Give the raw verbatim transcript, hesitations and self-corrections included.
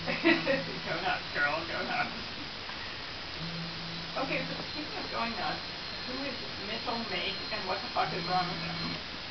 Go nuts, girl, go nuts. Okay, so speaking of going nuts, who is Mitchell Make and what the fuck is wrong with him?